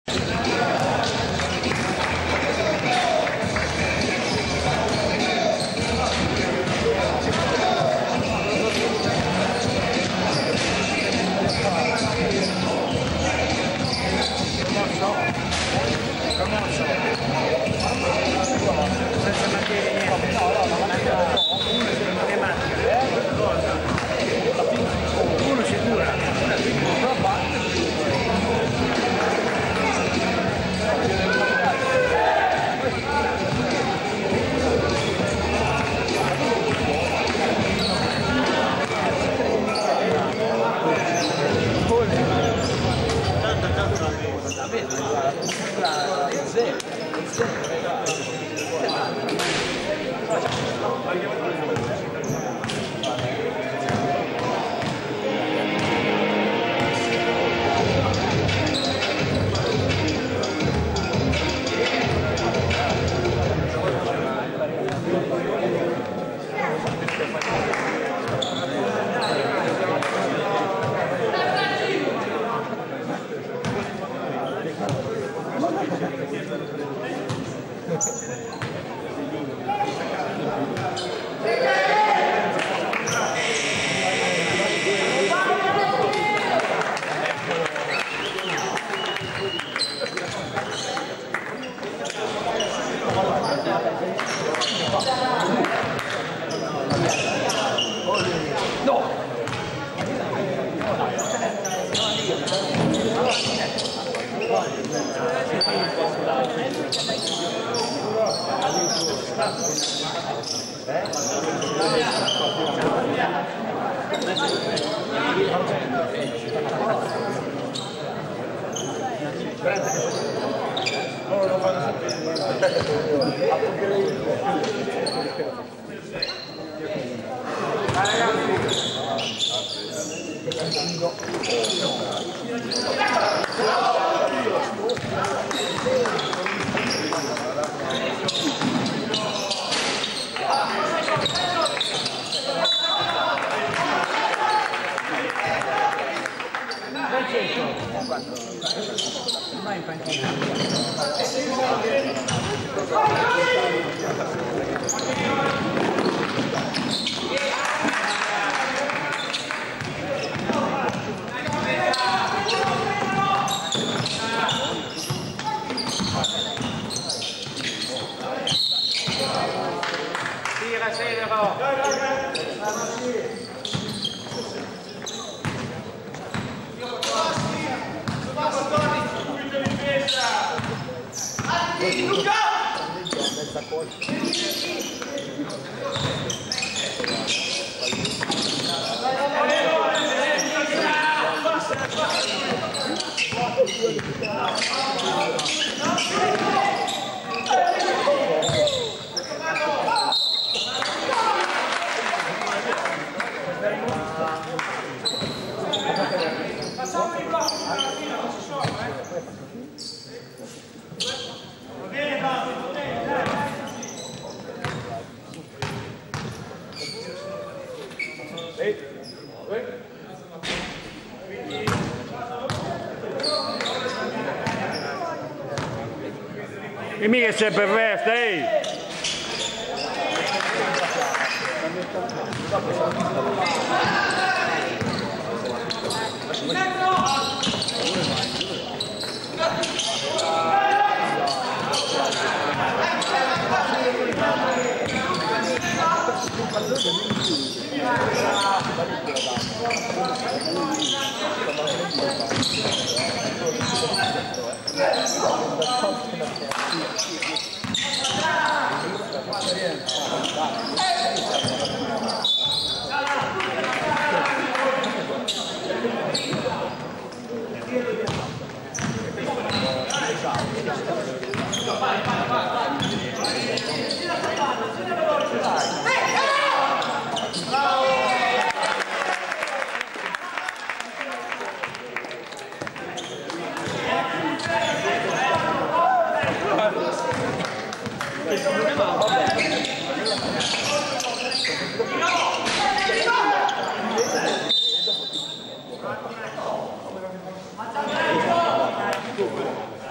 E mica c'è per resta, ehi!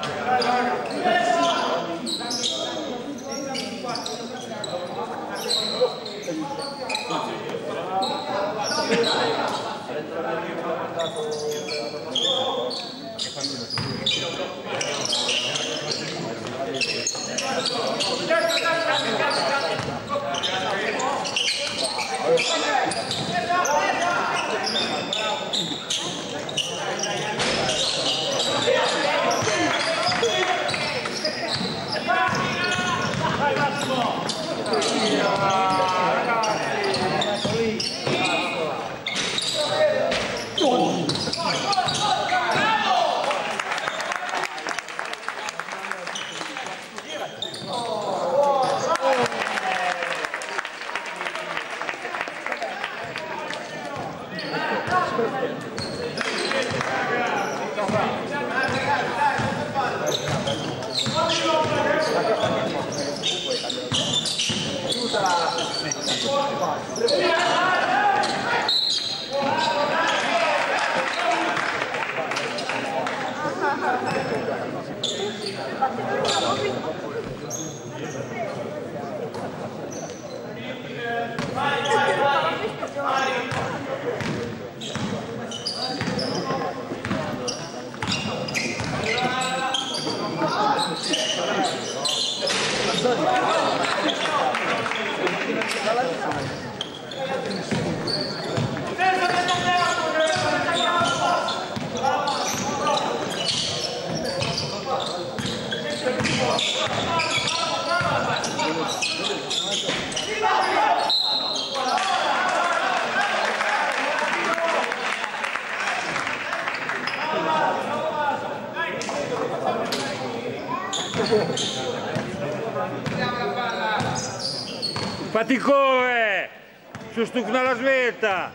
Fatti correre! Su stucna la svelta!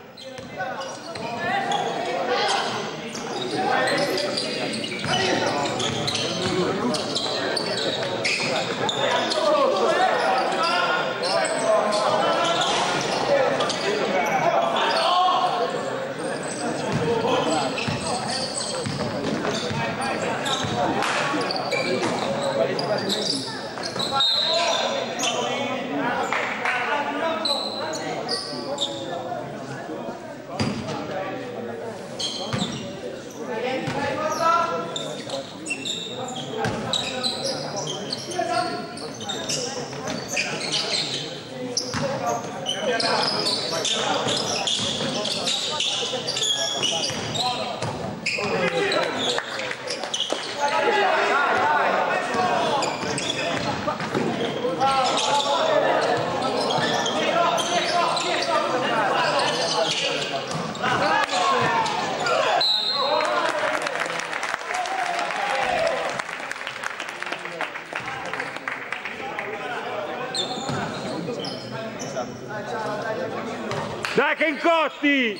Dai che incosti!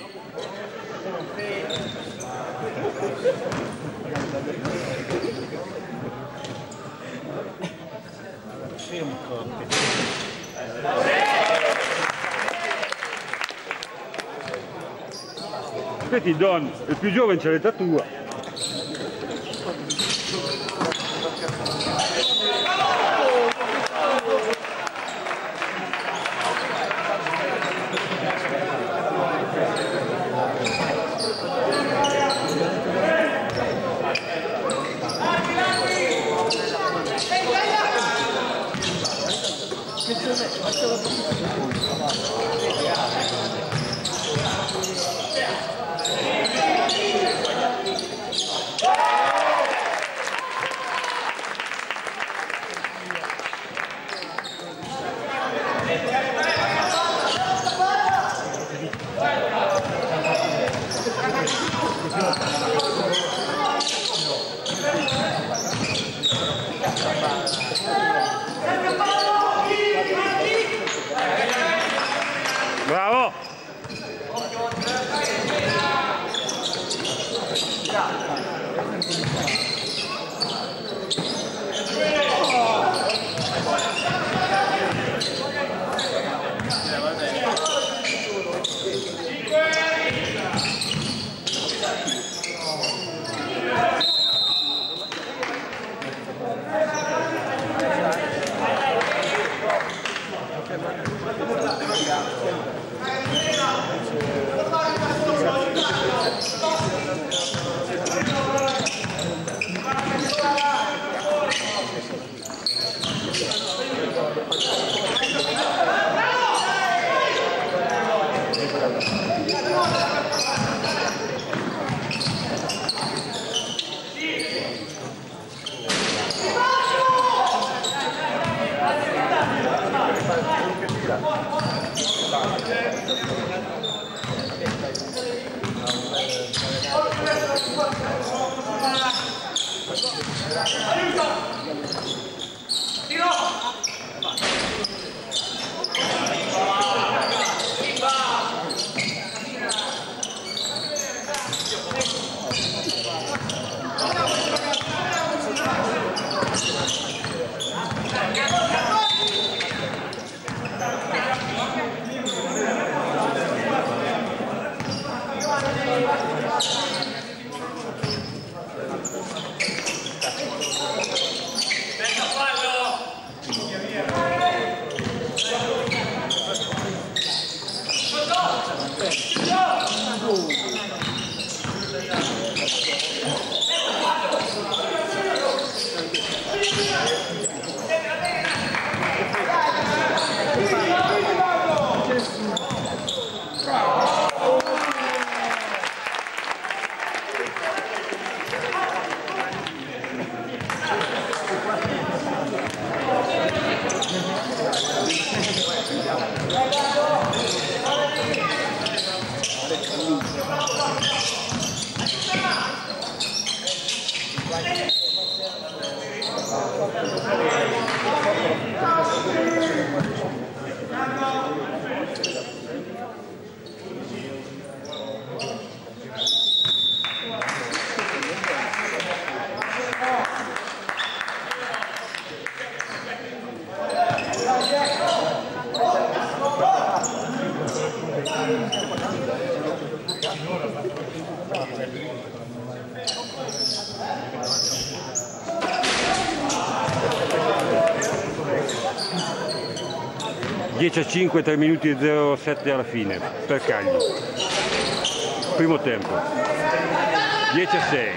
Aspetti Don, il più giovane c'è l'età tua. A 5, 3 minuti e 07 alla fine per Cagli. Primo tempo. 10 a 6.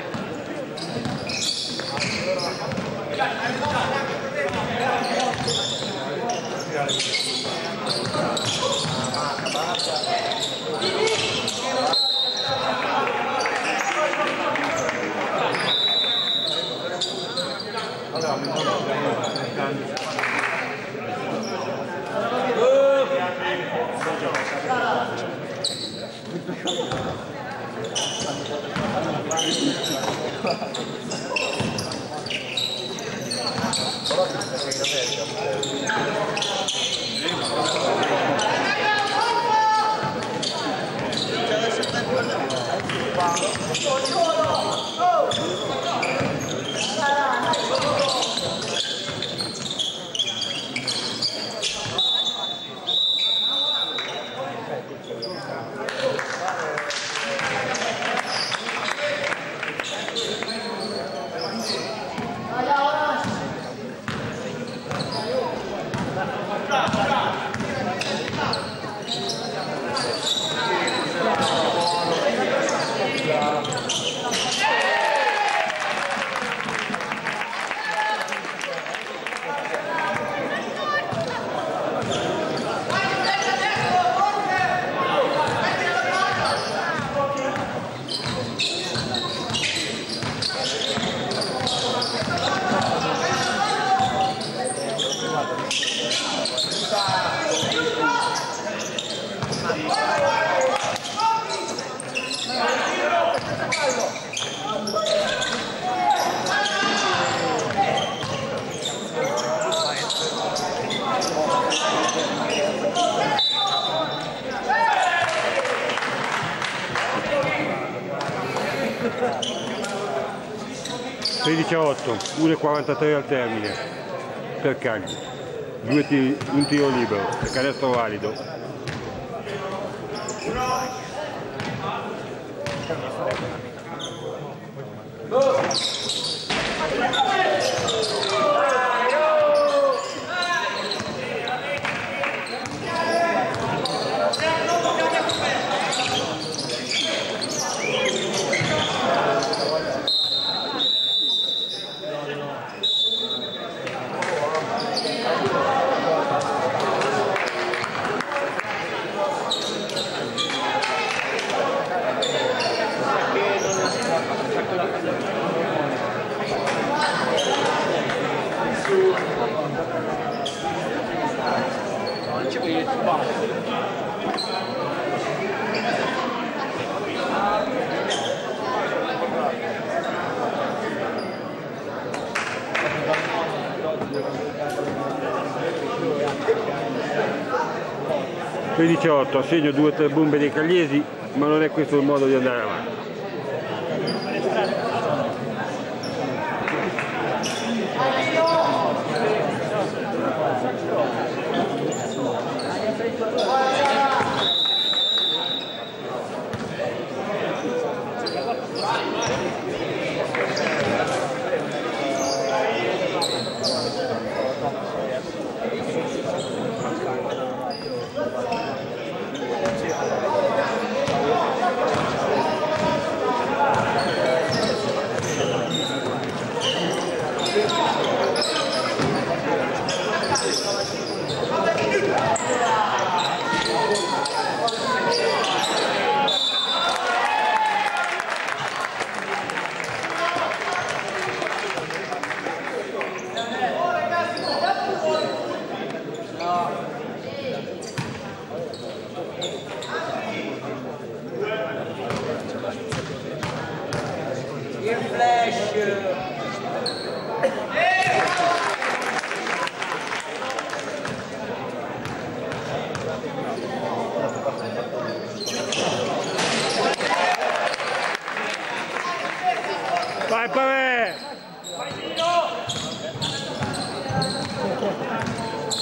a 8, 1,43 al termine per Cagli, un tiro libero, canestro valido. A segno 2 o 3 bombe dei cagliesi, ma non è questo il modo di andare avanti.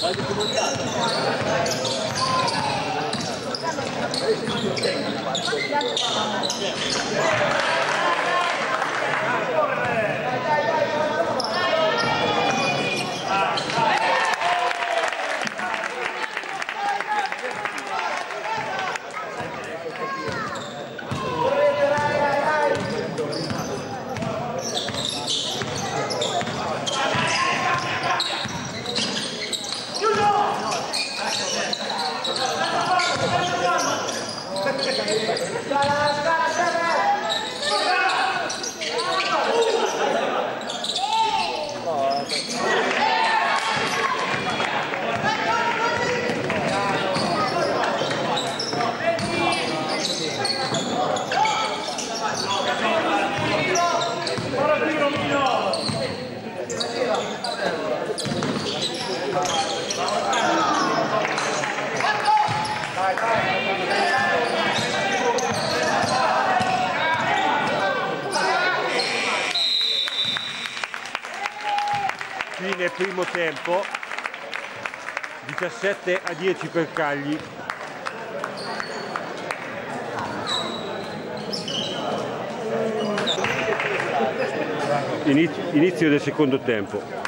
Fine primo tempo, 17-10 per Cagli. Inizio del secondo tempo.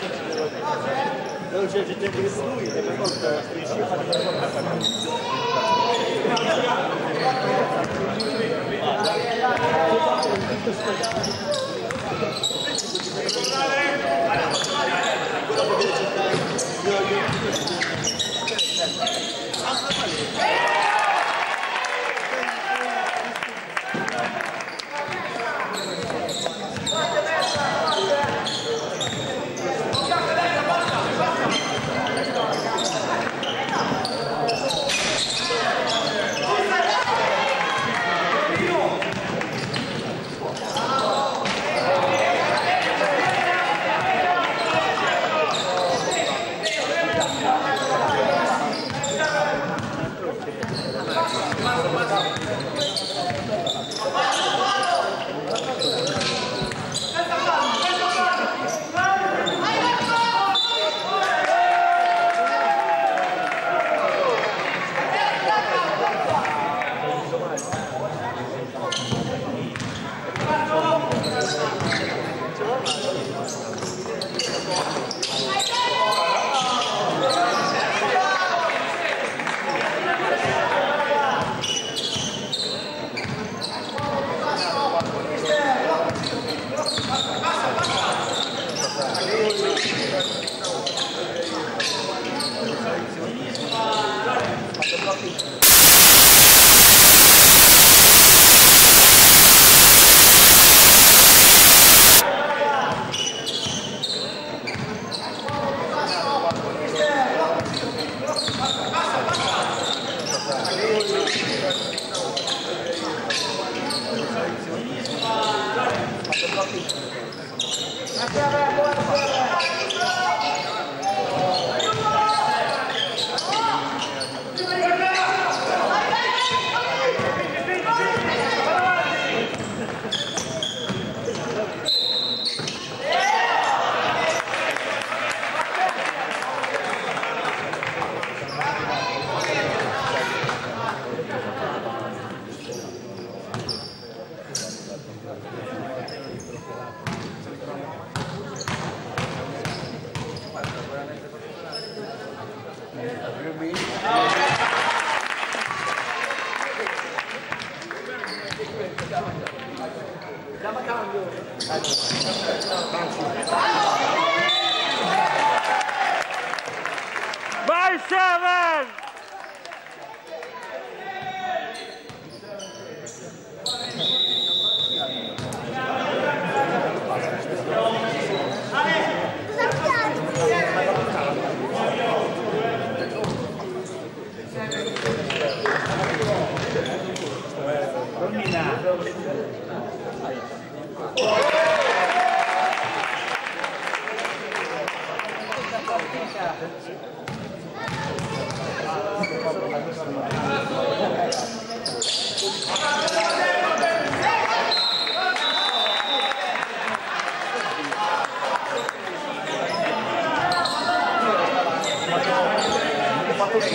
Vai Seven!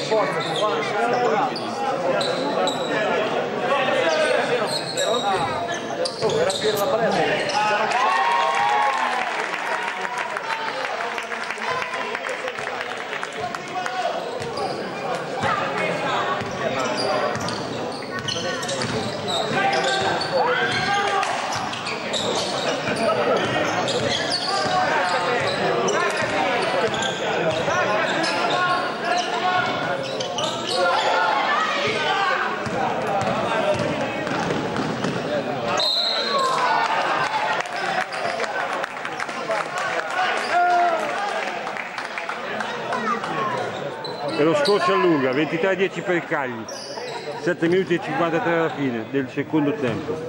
E lo score si allunga, 23-10 per il Cagli, 7 minuti e 53 alla fine del secondo tempo.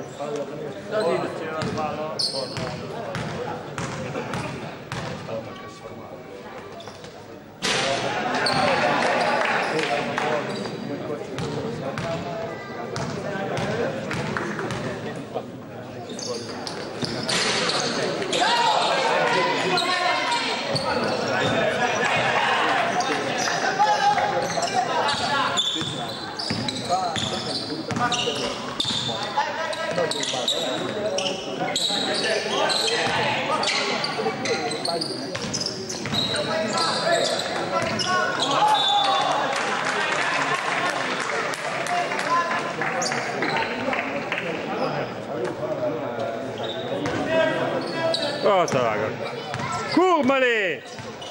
Forza raga, curmale!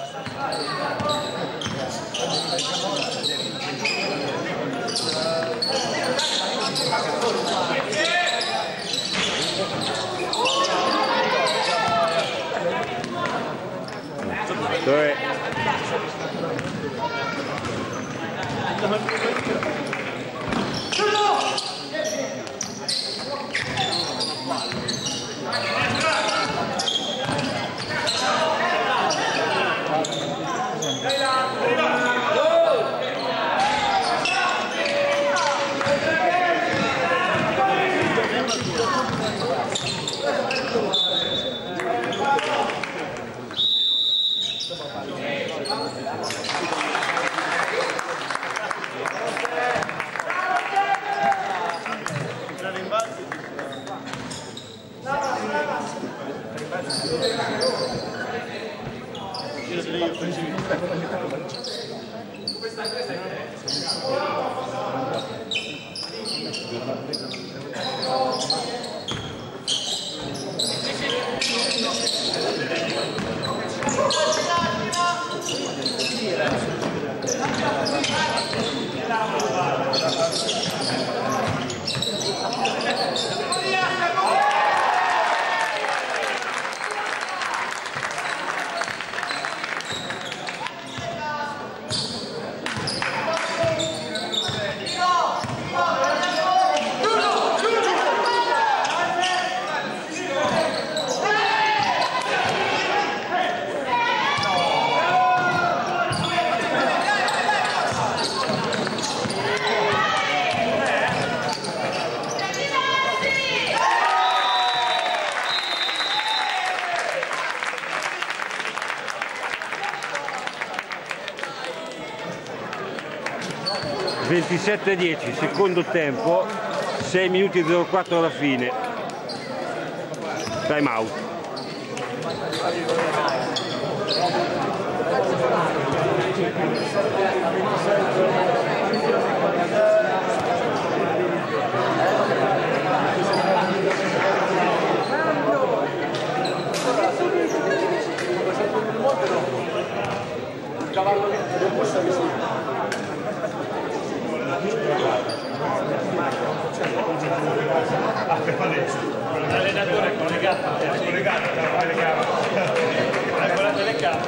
(27-10) secondo tempo, 6 minuti e 04 alla fine. Time out. L'allenatore è collegato alla telecamera.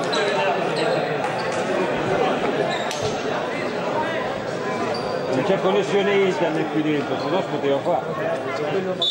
Non c'è connessione internet qui dentro, se no si poteva fare.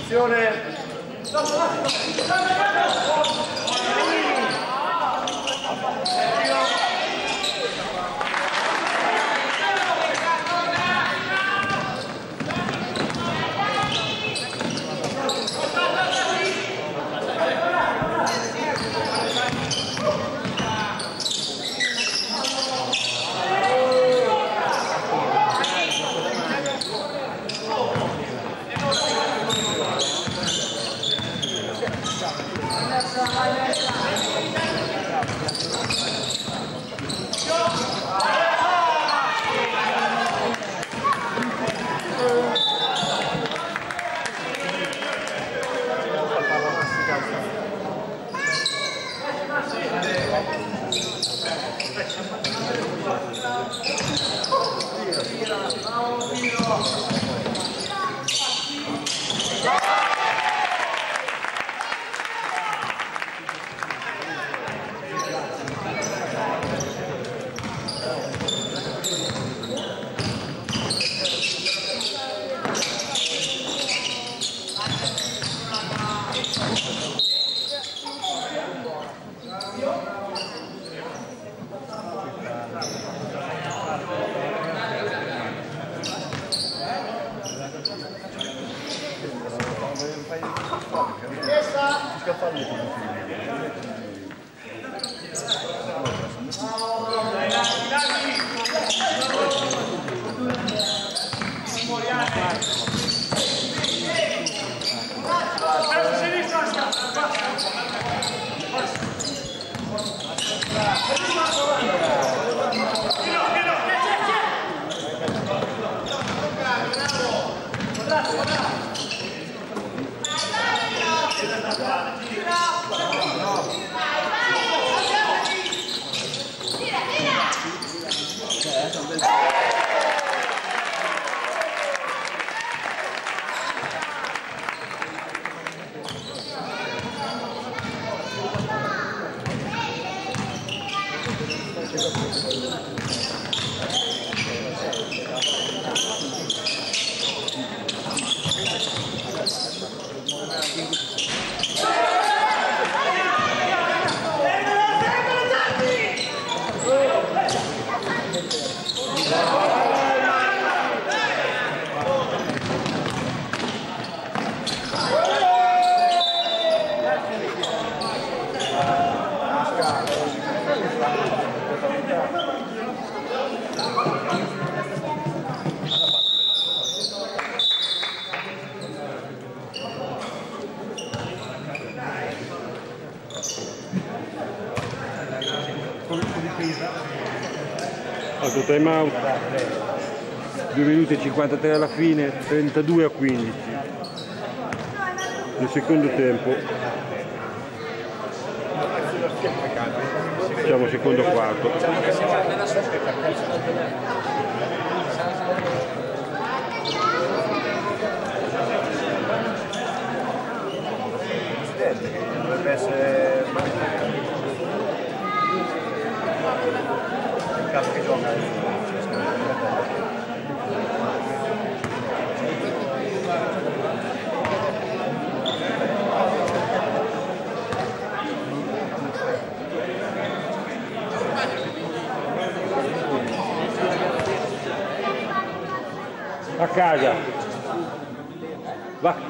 Attenzione! Altro time out, 2 minuti e 53 alla fine, 32 a 15 nel secondo tempo, diciamo secondo quarto. Dovrebbe essere il caso che gioca. A casa. Va.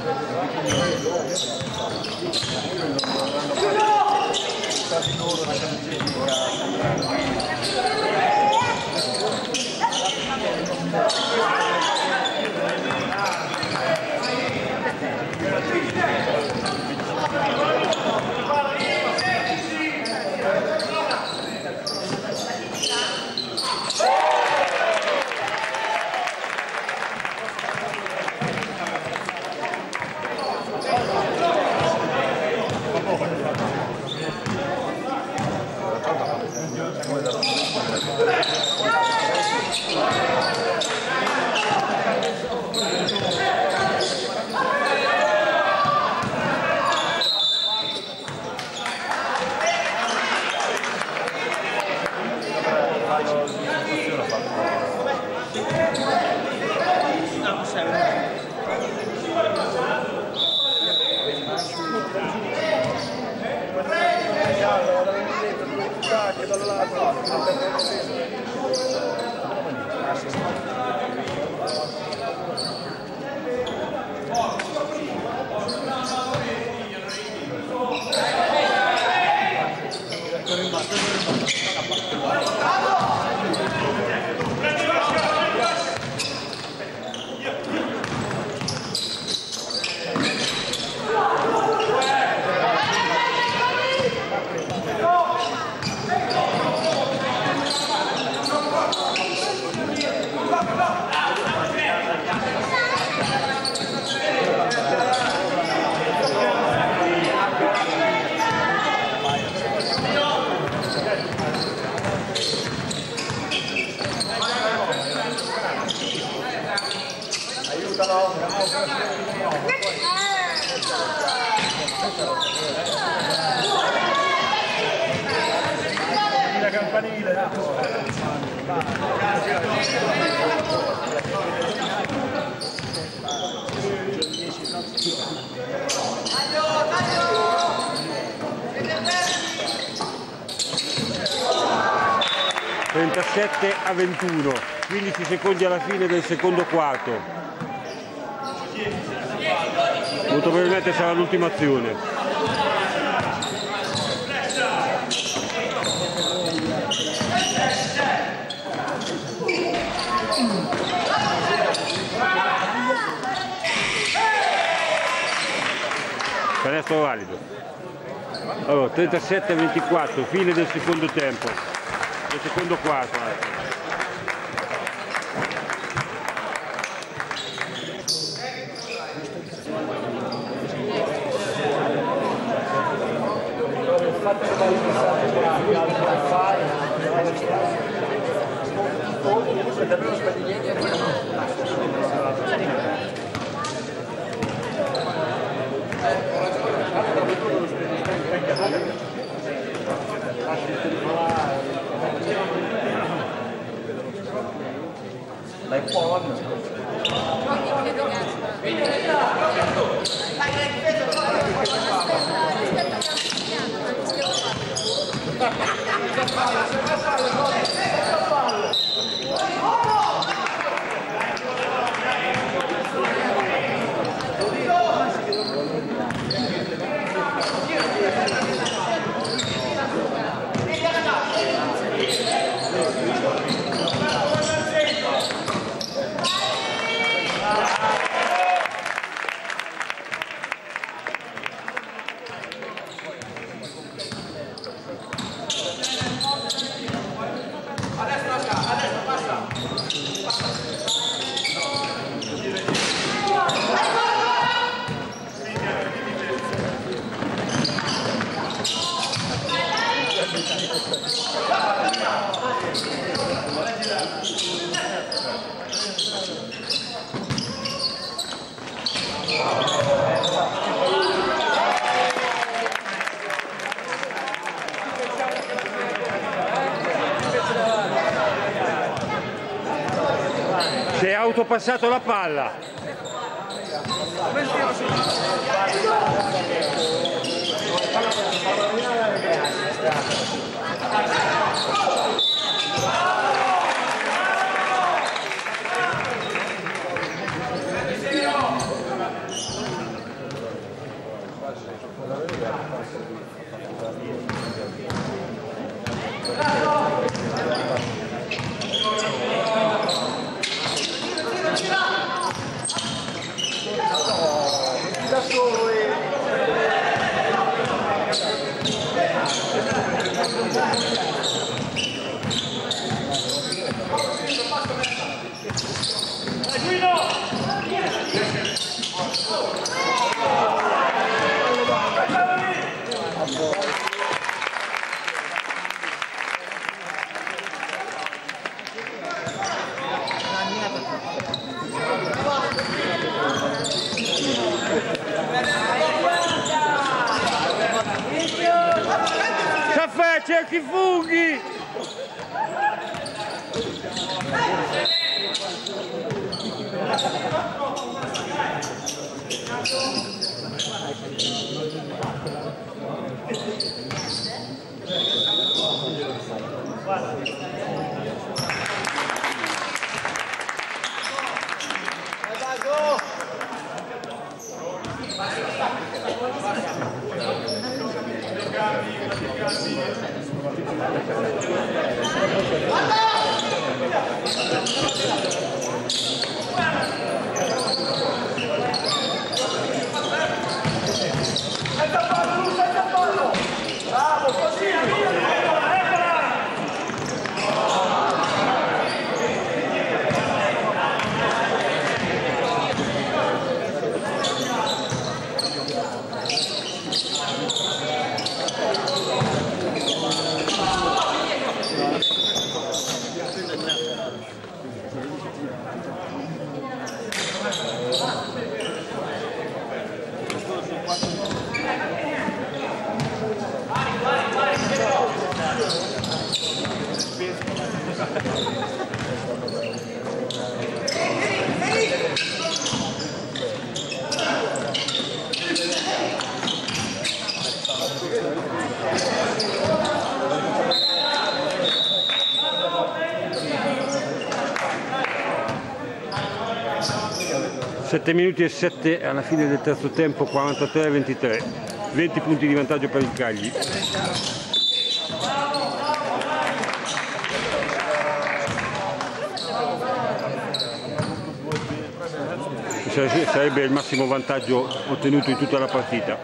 La campanile. 37-21, 15 secondi alla fine del secondo quarto. Molto probabilmente sarà l'ultima azione. Canestro valido. Allora, 37-24, fine del secondo tempo, del secondo quarto. Si è autopassato la palla. Caffè, cerchi funghi! Bravo, così! 7 minuti e 7 alla fine del terzo tempo, 43-23, 20 punti di vantaggio per il Cagli. Sarebbe il massimo vantaggio ottenuto in tutta la partita.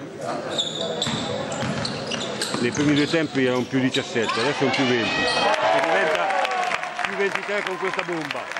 Nei primi due tempi erano più 17, adesso sono più 20. E diventa più 23 con questa bomba.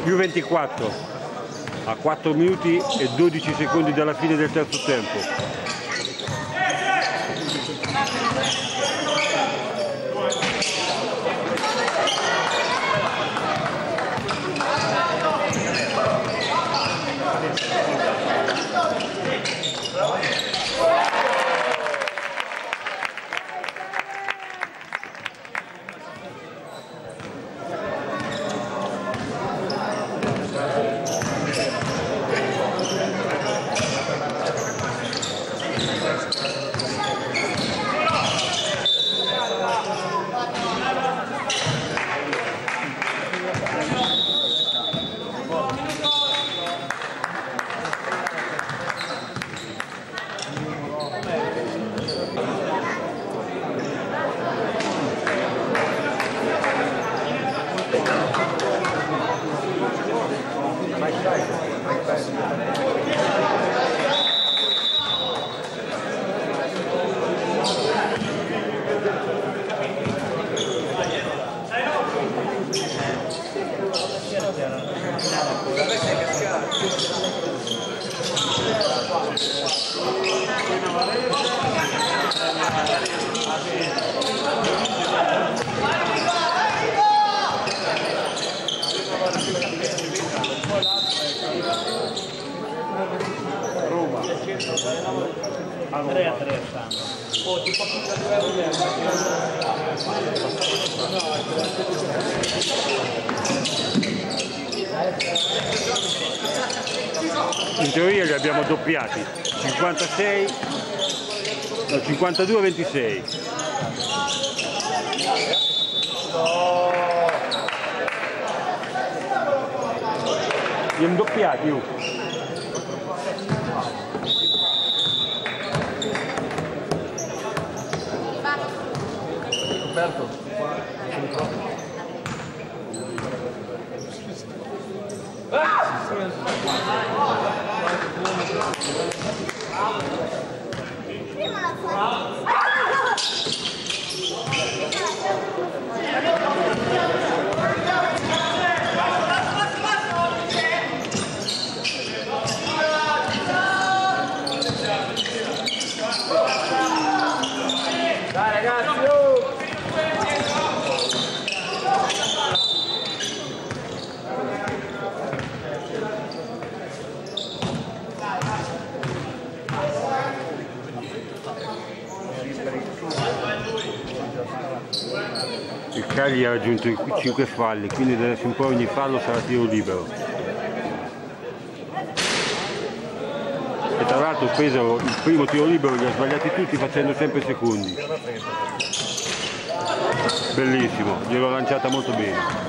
più 24 a 4 minuti e 12 secondi dalla fine del terzo tempo. In teoria li abbiamo doppiati, 56, no, 52-26. Li abbiamo doppiati. Roberto. Dai ragazzi! Il Cagliari ha raggiunto i 5 falli, quindi da adesso in poi ogni fallo sarà tiro libero. E tra l'altro Pesaro il primo tiro libero li ha sbagliati tutti facendo sempre secondi. Bellissimo, gliel'ho lanciata molto bene.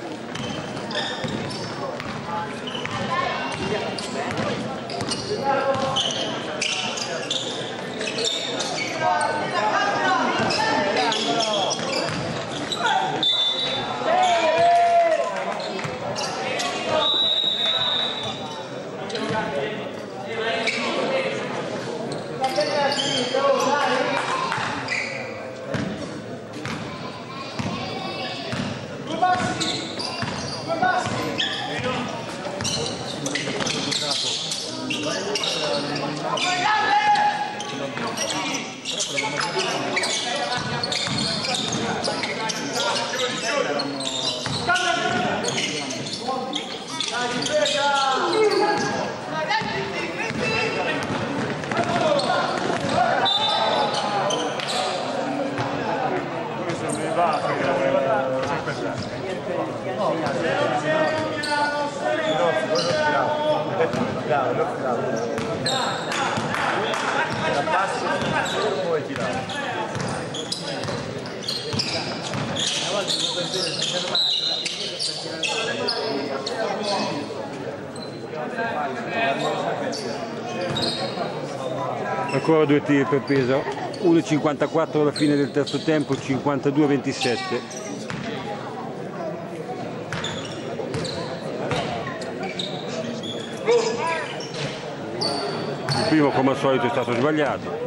Ancora due tiri per Pesaro, 1,54 alla fine del terzo tempo, 52-27. Il primo come al solito è stato sbagliato.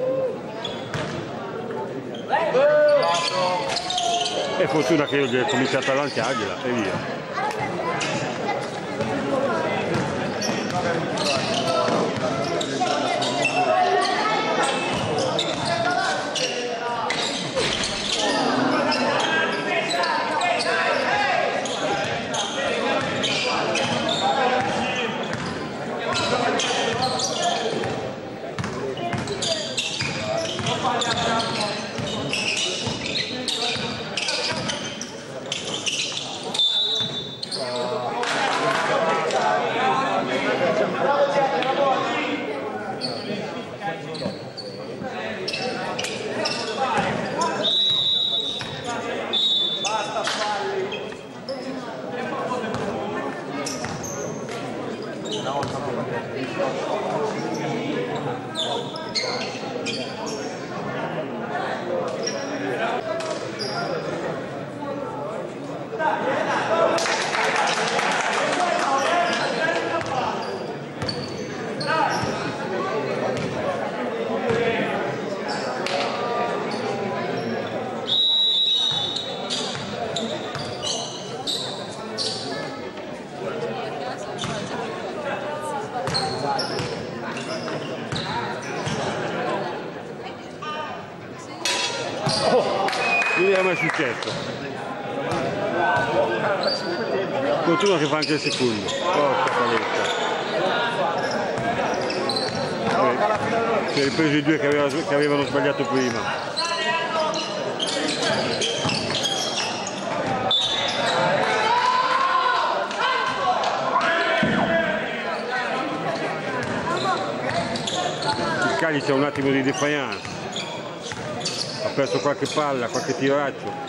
E fortuna che io gli ho cominciato a lanciargliela e via. Non era mai successo. Continua che fa anche il secondo. Porca paletta. Si è ripreso i due che avevano sbagliato prima. Il Cagli c'è un attimo di defiance. Ha perso qualche palla, qualche tiraccio.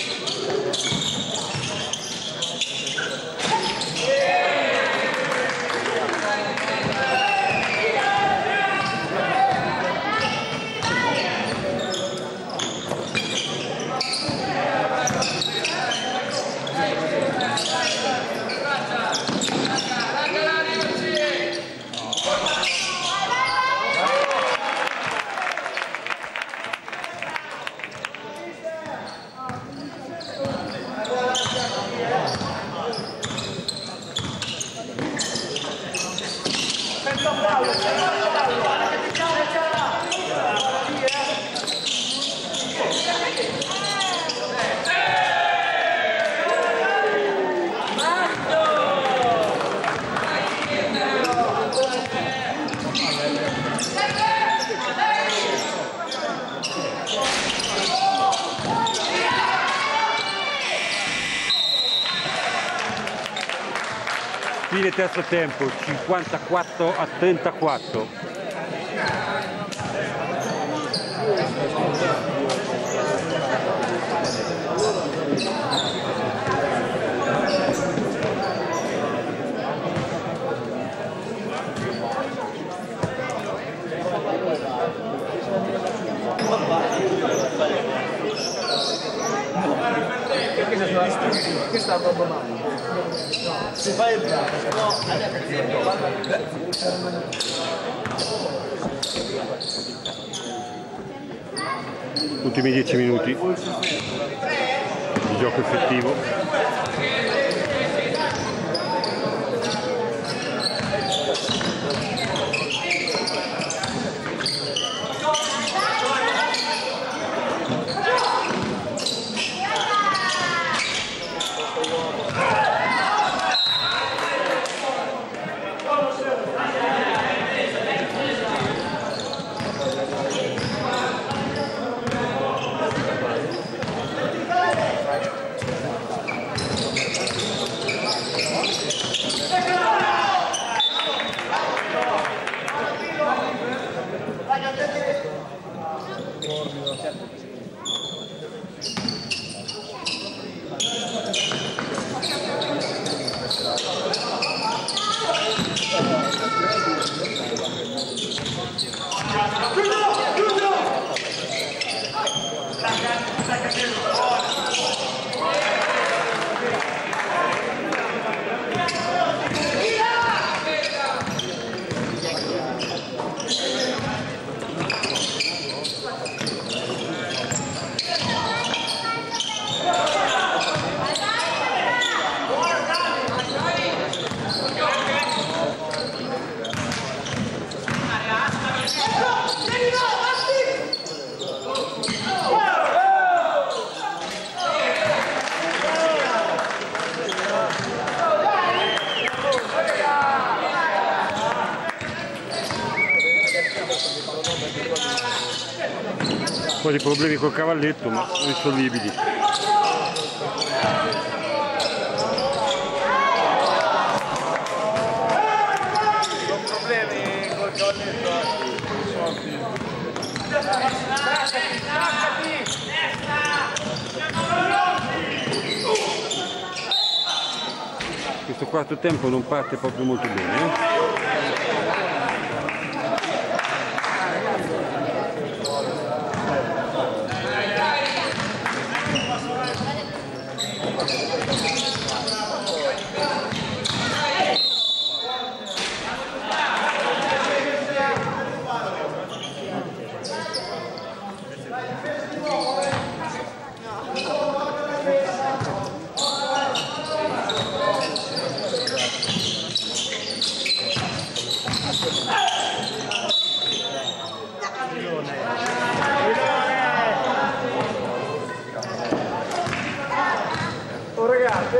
Fine terzo tempo, 54-34. Che sta proprio male? Si fa il braccio, no? Ultimi 10 minuti di gioco effettivo. Un po' di problemi col cavalletto, ma risolvibili. Sono problemi col cavalletto risolti. questo quarto tempo non parte proprio molto bene. Oh ragazzi,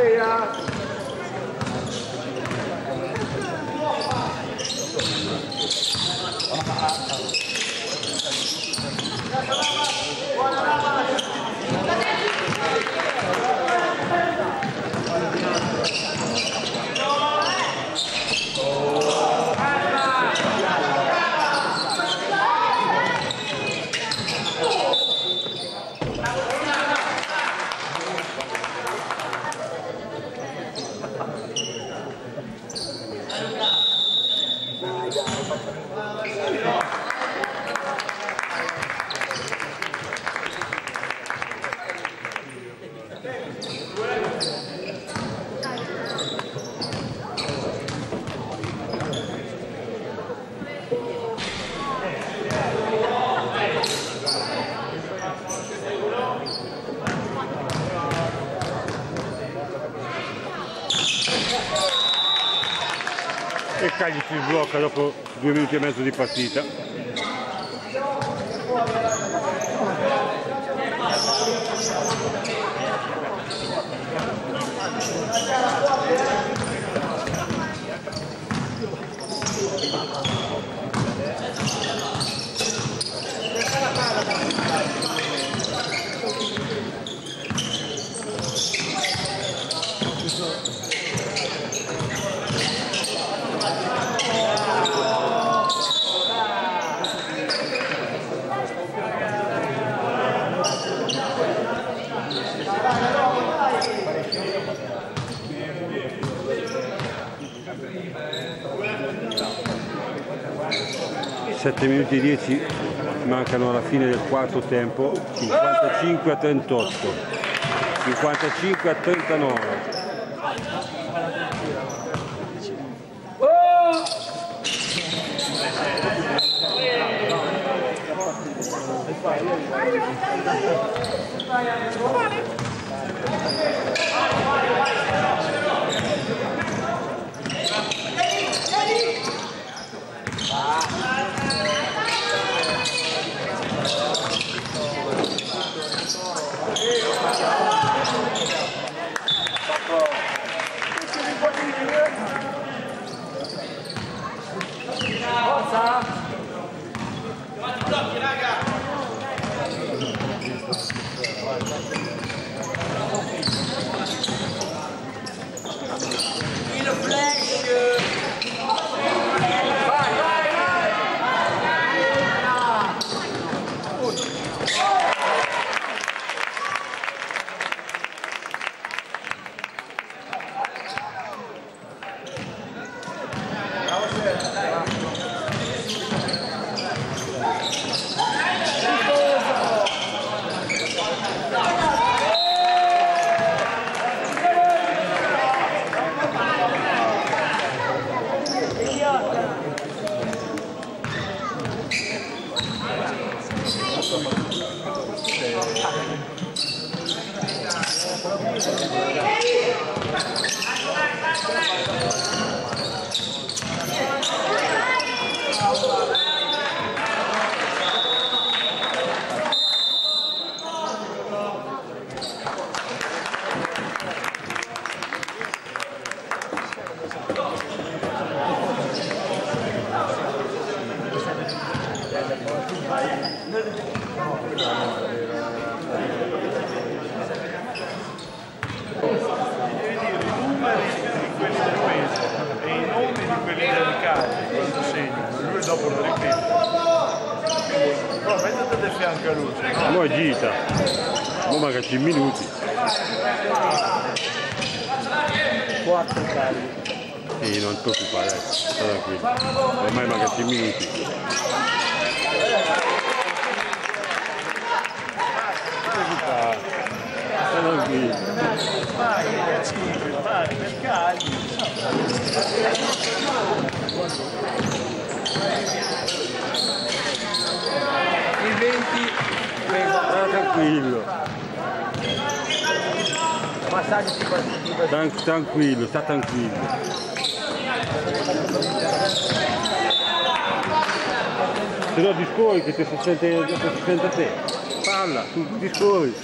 E Cagli si sblocca dopo 2 minuti e mezzo di partita. Sette minuti e 10 mancano alla fine del quarto tempo, 55-38, 55-39. Dopo lo ripeto. No, mettete di fianco a lui. Mo' gita, mo' manca 5 minuti. 4 calli. Sì, non ti preoccupare, dai, sta tranquillo. Ormai manca 10 minuti. Sta tranquillo. Vai, per calli. Il 20, Sta tranquillo. passaggi Tranquillo, sta tranquillo. Se no discorri che ti si sente te. Parla, tu discorri.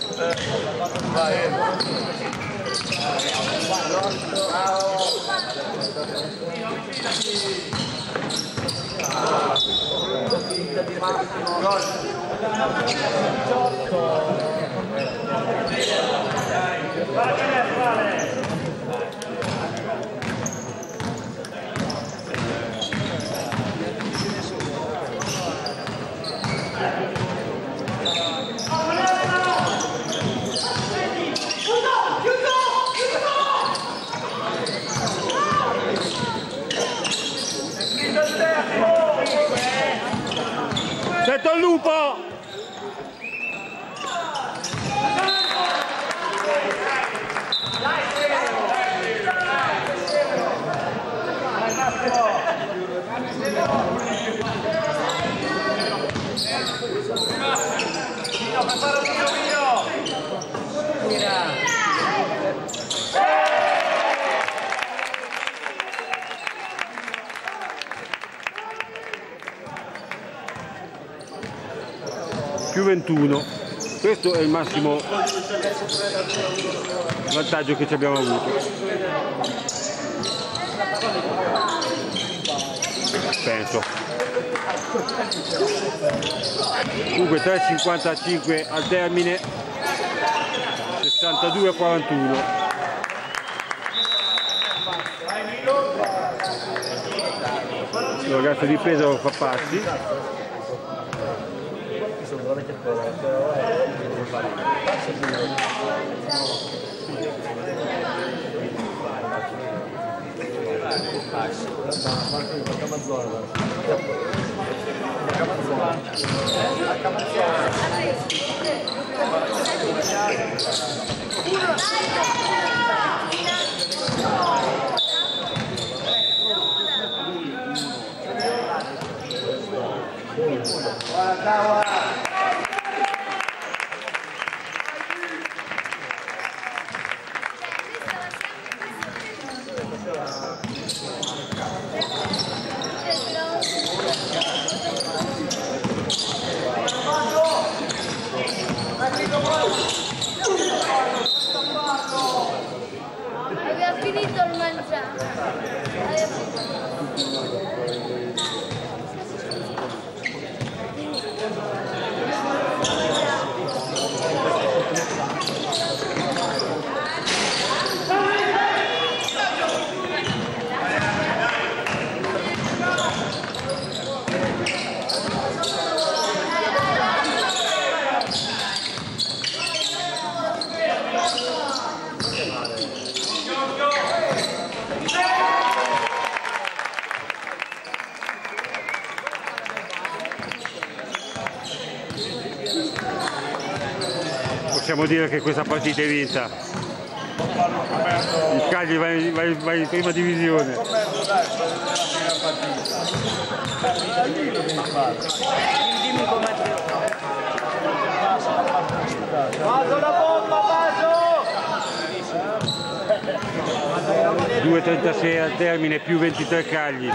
Sento il lupo! Più 21, questo è il massimo vantaggio che ci abbiamo avuto. Penso. Comunque 3,55 al termine, 62-41. Il ragazzo di peso fa passi. Aveva finito il mangiare. Possiamo dire che questa partita è vinta. Il Cagliari va in prima divisione. Dimmi com'è. Vaso la bomba, vaso! 2,36 al termine, più 23 Cagliari.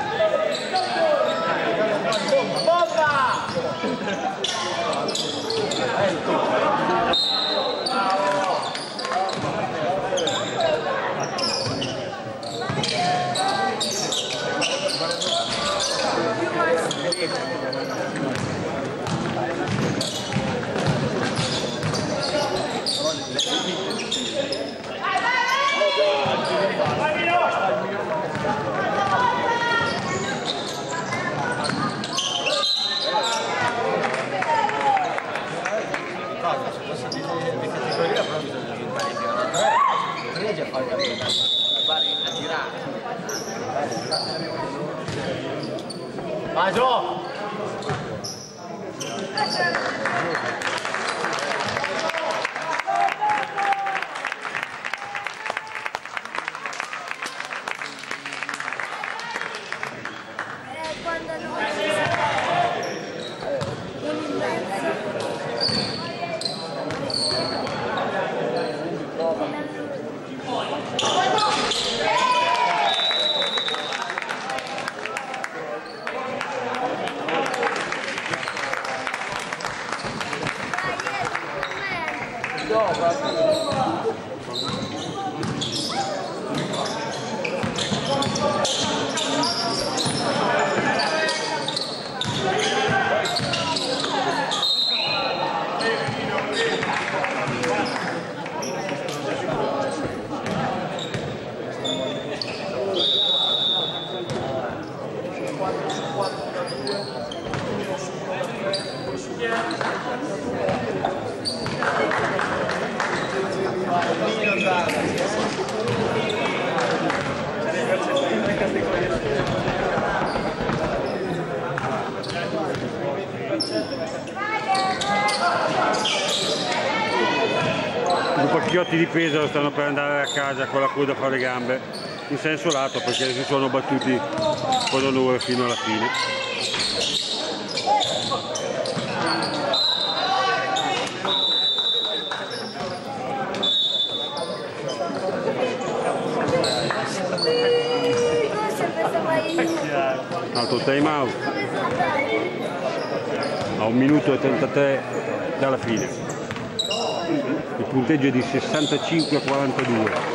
Maggio! Quando non ci sarà I pacchiotti di peso stanno per andare a casa con la coda fra le gambe in senso lato perché si sono battuti con onore fino alla fine. Altro time out a 1 minuto e 33 dalla fine. Il punteggio è di 65-42.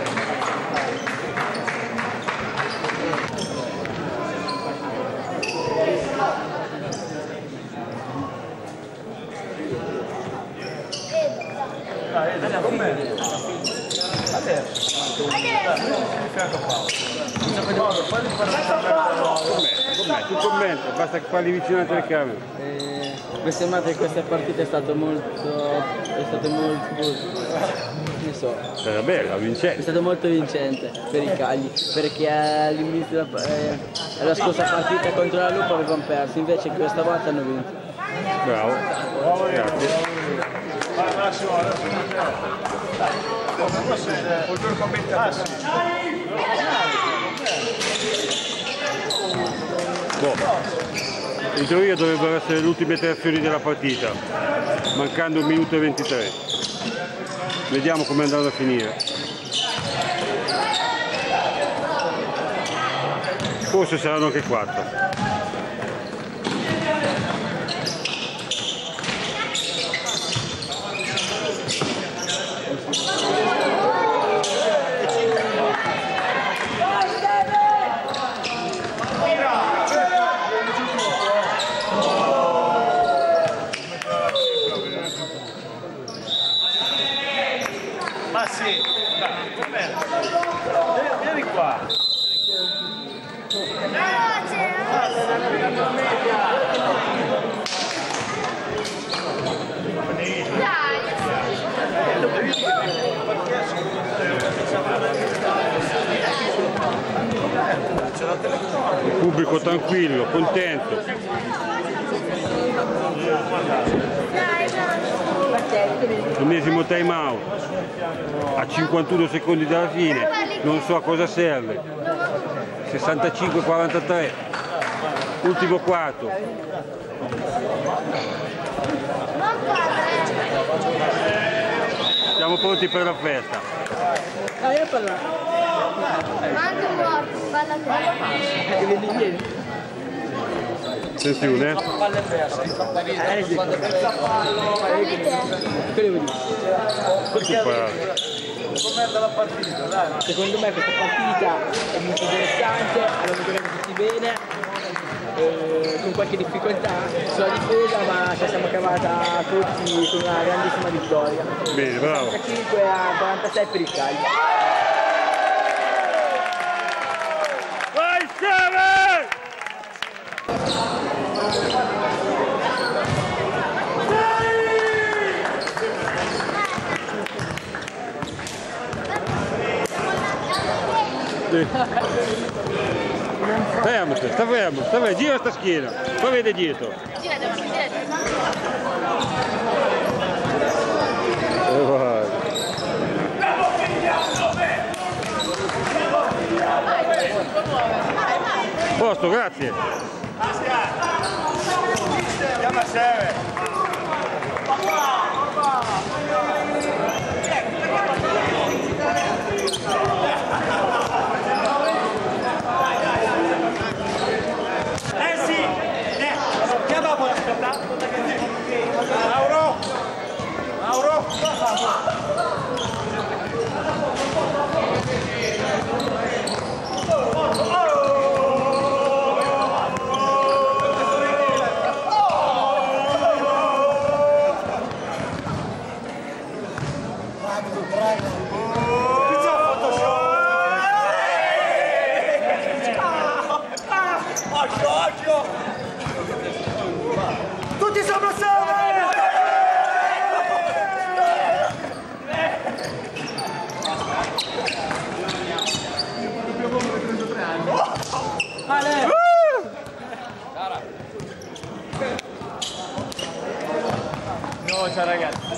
Tu commenta, basta che parli vicino alla telecamera. Mi sembra che questa partita è stata molto, non so, Era bella, è vincente. stata molto vincente per i Cagli, perché all'inizio della scorsa partita contro la Lupa avevano perso, invece questa volta hanno vinto. Bravo, grazie. Massimo, adesso il commento. In teoria dovrebbero essere le ultime 3 azioni della partita, mancando 1 minuto e 23. Vediamo come andranno a finire. Forse saranno anche 4. Ma sì, dai, vieni qua. Il pubblico tranquillo, contento. Ennesimo time out a 51 secondi dalla fine, non so a cosa serve. 65-43, ultimo quarto. Siamo pronti per la festa. Anche morto, palla Attenzione. Com'è la partita, dai? Secondo me questa partita è molto interessante, abbiamo giocato tutti bene, con qualche difficoltà sulla difesa, ma ci siamo cavata tutti con una grandissima vittoria. Bene, bravo. 45-46 per il Cagli. Vai, Seven! Fermo, sta fermo, gira sta schiena, poi vede dietro. Gira, davanti, dietro. Vai. Posto, grazie. Chiama Seve. Sì, chiama poi aspetta. Mauro! Mauro! Tutti sopra No, ciao ragazzi.